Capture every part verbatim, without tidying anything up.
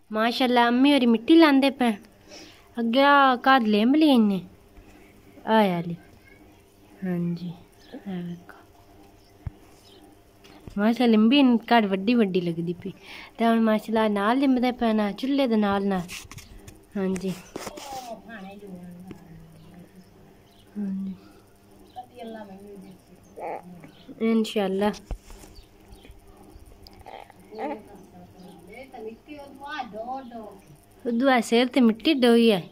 माशाल्लाह अम्मी और मिट्टी लांदे पे अग्गे काद लेंब ली इन्ने आया ली। हाँ जी माशा लिंबी घट वड्डी वड्डी लगदी पई ते हुण माशाल्लाह नाल लिंबदे पे ना चुल्हे दे नाल ना। हाँ जी इंशाल्लाह दुआ सिर ते मिट्टी डोई है।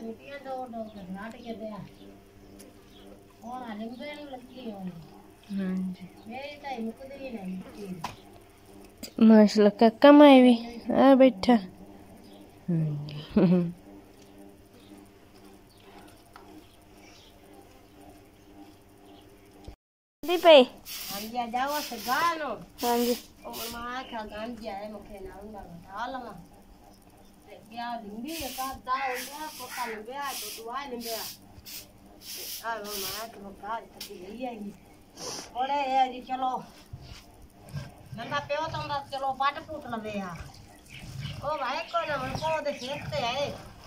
माशाल्लाह काका माए भी आ बैठा। पे हाँ जी जाओ से गानो। हाँ जी ओ मां का गान जी आए मुखे नाम ना बता लवा ते क्या लिंबी का दा हो गया कोता लिंबे आ तो दुआ लिंबे आ आ मां के का तकी ले आई ओरे ए जी चलो नंगा पेओ तो चलो पाट फूट लवे आ ओ भाई को ना को दे खेते है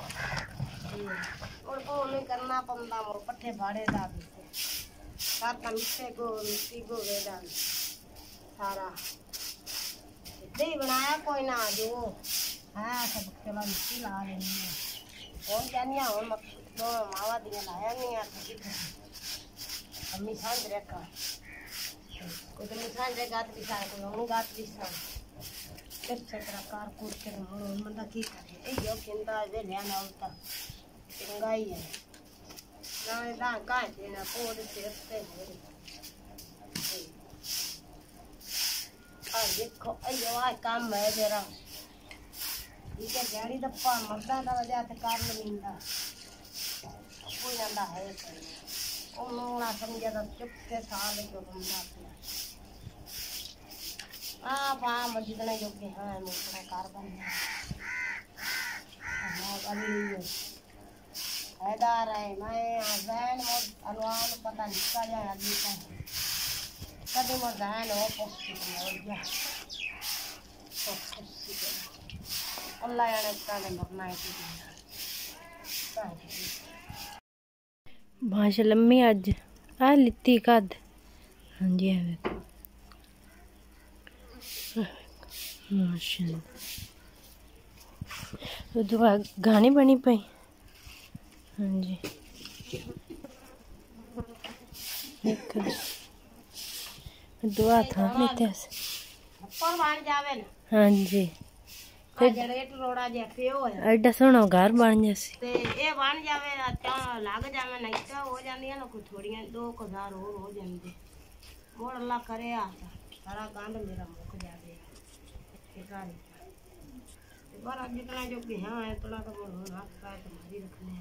और को नहीं करना पंदा मोर पट्ठे भाड़े दा साता मिट्टी को मिट्टी को वेदा सारा दही बनाया कोई ना जो हाँ सब चला मिट्टी ला रही है कौन जानिया और मत दो मावा दिया लाया नहीं आती अम्मी सांझ रखा कोई तो सांझ रे गात दिखा कोई हम गात दिखा किस तरह कार कूद के हम मंदा की करे ए यो किंदा वे लेना होता चंगाई है ना ना का देना कोड से से आ देखो अयो आ काम है जरा ठीक है गाड़ी दप्पा मर्दा दा वजह से कार मिलदा कोई नंदा है ओ मोला समझा तो चुप के साल के बंदा आ पा मजिदने जो के हां मोटा कार बन हां अभी हैदार है मैं जैन मोड अलवान पता निकल जाए आदमी का कभी मोड जैन हो पोस्ट हो गया अल्लाह याने काने मरना है माशाल्लाह अम्मी आज आ लित्ती कद। हाँ जी है माशाल्लाह तो दुआ गाने बनी पई। हाँ जी दुआ था लेते ऊपर बन जावे ना। हाँ जी जनरेटर रोड़ा जे पियो है एडा सोना घर बन जासी ते ए बन जावे चा लाग जावे नहीं तो हो जांदी है ना कोई थोड़ियां दो हजार और हो जांदे मोर अल्लाह करे आ सारा गांड मेरा मुक जावे ठिकाने बार जितना जो कि हां इतना तो मोर हाथ का तुम्हारी रखने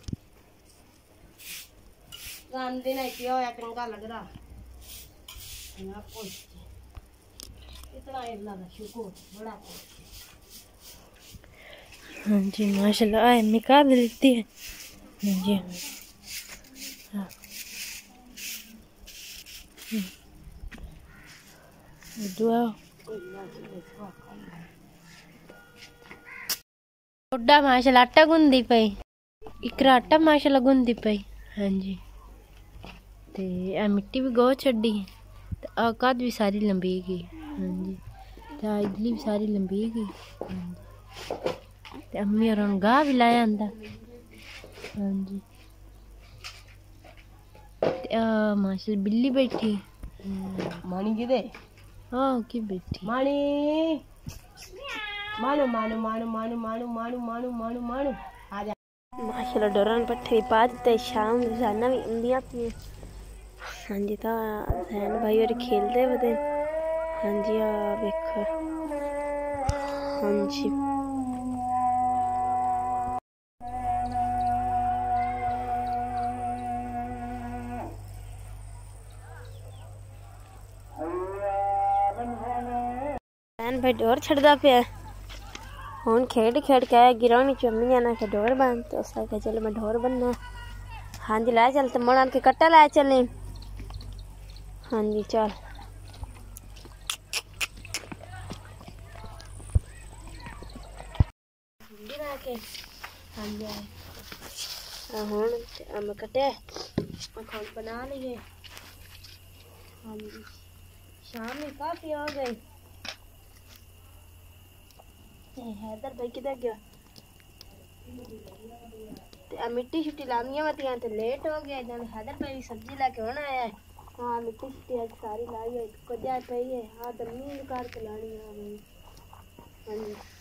गांधी नहीं पियो या चंगा लग रहा ना कोई इतना इल्ला दा शुक्र बड़ा को। हाँ जी माशाल्लाह आए निकाल लेती है। हाँ जी हाँ दुआ ओडा माशाल्लाह आटा गुंदी पई इकरा आटा माशाल्लाह गुंदी पई। हाँ जी ते आ मिट्टी भी गो छड़ी ते आ कद भी सारी लंबी गई। हाँ जी ते आ इडली भी सारी लंबी गई। हाँ जी ते अम्मी और गाह भी लाया अंदा। हाँ जी ते आ माशाल्लाह बिल्ली बैठी मानी किदे हां की बैठी मानी मानो मानो मानो मानो मानो मानो मानो मानो मानो आ जा माशाल्लाह डोरन पट्टी पाद ते शाम जाना भी इंदिया थी। हाँ जी ता जैन भाई और खेलते बदे। हाँ जी आ देखो हाँ जी जैन भाई डोर छड़दा पे हुन खेड खेड के गिरानी चम्मी ना के डोर बन तो उसका के चल मैं डोर बनना। हाँ जी ला चल तो मोड़ के कट्टा ला चले। हाँ जी चल। भिंडी ला के हाँ जी हूँ अम कटे खान बना लिए। हाँ जी शाम में काफी हो गई। हैदर भाई किधर गया? मिट्टी शिट्टी लानिया मत तो लेट हो गया। हैदर भाई भी सब्जी लाके होना आया है। हाँ मिट्टी शिट्टी आज सारी लाई है। को जाए पई है। हाँ तो नींद कार के लानी है। हाँ जी